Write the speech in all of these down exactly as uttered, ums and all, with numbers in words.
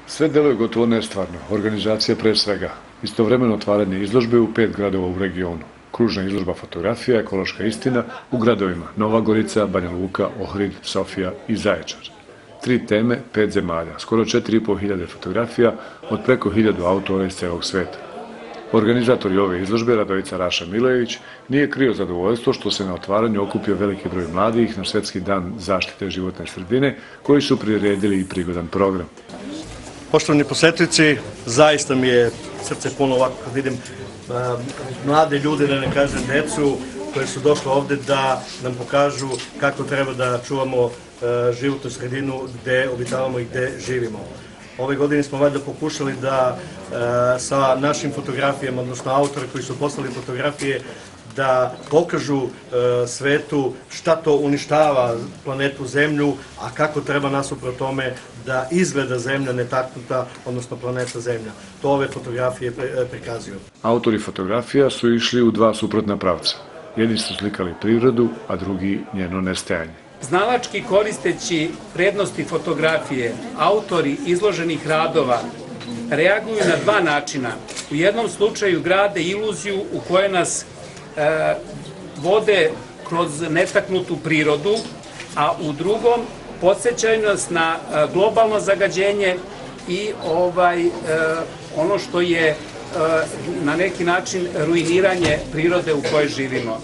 Sve deluje gotovo nestvarno, organizacija pre svega. Istovremeno otvaranje izložbe u pet gradova u regionu. Kružna izložba fotografija, ekološka istina u gradovima Nova Gorica, Banja Luka, Ohrid, Sofija i Zaječar. Tri teme, pet zemalja, skoro četiri i po hiljade fotografija od preko hiljadu autora iz celog sveta. Organizatori ove izložbe, Radovica Raša Milojević, nije krio zadovoljstvo što se na otvaranju okupio veliki broj mladih na Svetski dan zaštite životne sredine, koji su priredili i prigodan program. Poštovani posetioci, zaista mi je srce puno ovako kad vidim mlade ljude, da ne kažem decu, koje su došle ovde da nam pokažu kako treba da čuvamo životnu sredinu gde obitavamo i gde živimo. Ove godine smo valjda pokušali da sa našim fotografijama, odnosno autori koji su poslali fotografije, da pokažu svetu šta to uništava planetu Zemlju, a kako treba nasuprot tome da izgleda Zemlja netaknuta, odnosno planeta Zemlja. To ove fotografije prikazuju. Autori fotografija su išli u dva suprotna pravca. Jedni su slikali prirodu, a drugi njeno nestajanje. Znalački koristeći prednosti fotografije, autori izloženih radova reaguju na dva načina. U jednom slučaju grade iluziju u kojoj nas e, vode kroz netaknutu prirodu, a u drugom podsjećaju nas na e, globalno zagađenje i ovaj, e, ono što je e, na neki način ruiniranje prirode u kojoj živimo.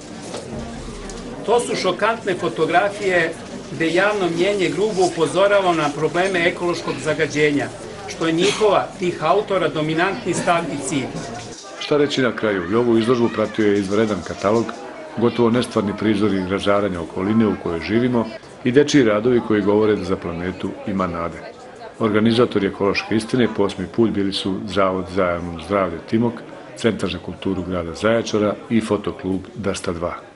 To su šokantne fotografije gde javno mnjenje grubo upozorava na probleme ekološkog zagađenja, što je njihova, tih autora, dominantni stav i cilj. Šta reći na kraju? I ovu izložbu pratio je izvanredan katalog, gotovo nestvarni prizori razaranja okoline u kojoj živimo i dečiji radovi koji govore da za planetu ima nade. Organizatori ekološke istine po osmi put bili su Zavod za javno zdravlje Timok, Centar za kulturu grada Zaječara i fotoklub Dasta dva.